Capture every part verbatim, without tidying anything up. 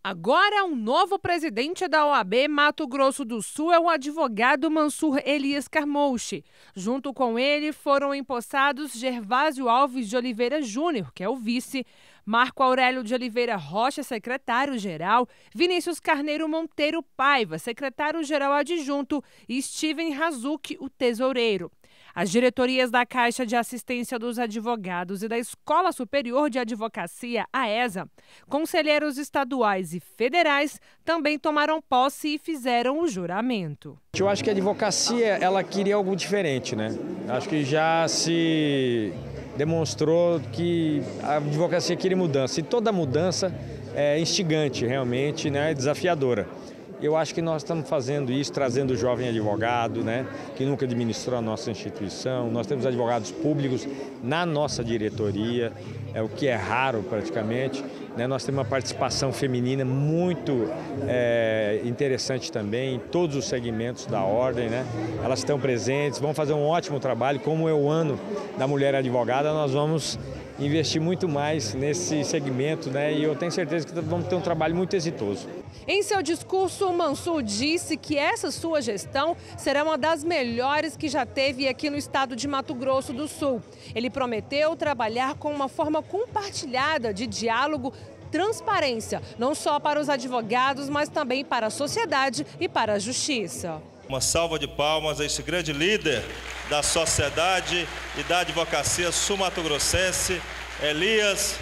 Agora, um novo presidente da O A B Mato Grosso do Sul é o advogado Mansur Elias Carmouche. Junto com ele foram empossados Gervásio Alves de Oliveira Júnior, que é o vice, Marco Aurélio de Oliveira Rocha, secretário-geral, Vinícius Carneiro Monteiro Paiva, secretário-geral adjunto, e Steven Razucchi, o tesoureiro. As diretorias da Caixa de Assistência dos Advogados e da Escola Superior de Advocacia, a ESA, conselheiros estaduais e federais também tomaram posse e fizeram o juramento. Eu acho que a advocacia ela queria algo diferente, né? Acho que já se demonstrou que a advocacia queria mudança e toda mudança é instigante realmente, né? É desafiadora. Eu acho que nós estamos fazendo isso, trazendo o jovem advogado, né, que nunca administrou a nossa instituição. Nós temos advogados públicos na nossa diretoria, é o que é raro praticamente. Né? Nós temos uma participação feminina muito é, interessante também em todos os segmentos da ordem. Né? Elas estão presentes, vão fazer um ótimo trabalho. Como é o ano da mulher advogada, nós vamos investir muito mais nesse segmento, né? E eu tenho certeza que vamos ter um trabalho muito exitoso. Em seu discurso, o Mansur disse que essa sua gestão será uma das melhores que já teve aqui no estado de Mato Grosso do Sul. Ele prometeu trabalhar com uma forma compartilhada de diálogo, transparência, não só para os advogados, mas também para a sociedade e para a justiça. Uma salva de palmas a esse grande líder da sociedade e da advocacia sul-mato-grossense, Elias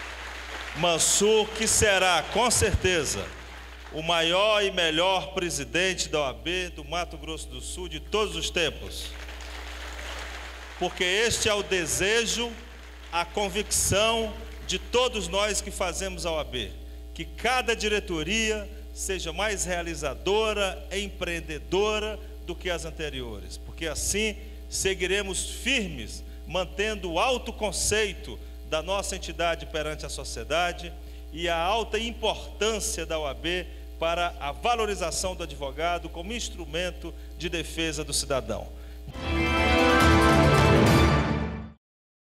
Mansur, que será, com certeza, o maior e melhor presidente da O A B do Mato Grosso do Sul de todos os tempos. Porque este é o desejo, a convicção de todos nós que fazemos a O A B, que cada diretoria seja mais realizadora, empreendedora do que as anteriores, porque assim seguiremos firmes, mantendo o alto conceito da nossa entidade perante a sociedade e a alta importância da O A B para a valorização do advogado como instrumento de defesa do cidadão.